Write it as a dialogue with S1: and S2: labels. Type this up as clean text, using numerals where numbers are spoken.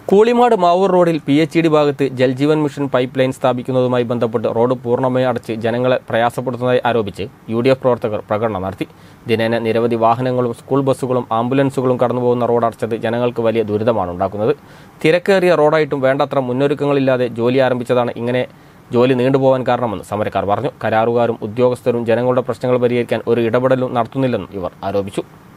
S1: കൂളിമാട് മാവൂർ റോഡിൽ PHED ഭാഗത്ത് Jal Jeevan mission pipe line സ്ഥാപിക്കുന്നതുമായി ബന്ധപ്പെട്ട് റോഡ് പൂർണ്ണമായി അടച്ച് ജനങ്ങളെ പ്രയാസപ്പെടുത്തുന്നതായി ആരോപിച്ച് UDF പ്രവർത്തകർ പ്രകടനം നടത്തി. ദിനേന നിരവധി വാഹനങ്ങളും സ്കൂൾ ബസ്സുകളും ആംബുലൻസുകളും കടന്നുപോകുന്ന റോഡ് അടച്ചത് ജനങ്ങൾക്ക് വലിയ ദുരിതമാണ് ഉണ്ടാക്കുന്നത്. തിരക്കേറിയ റോഡായിട്ടും വേണ്ടത്ര മുന്നൊരുക്കങ്ങളില്ലാതെ ജോലി ആരംഭിച്ചതാണ് ഇങ്ങനെ ജോലി നീണ്ടുപോകാൻ കാരണമെന്ന് സമരക്കാർ പറഞ്ഞു. കരാറുകാരും ഉദ്യോഗസ്ഥരും ജനങ്ങളുടെ പ്രശ്നങ്ങൾ പരിഹരിക്കാൻ ഒരു ഇടപെടലും നടത്തുന്നില്ലെന്നും ഇവർ ആരോപിച്ചു.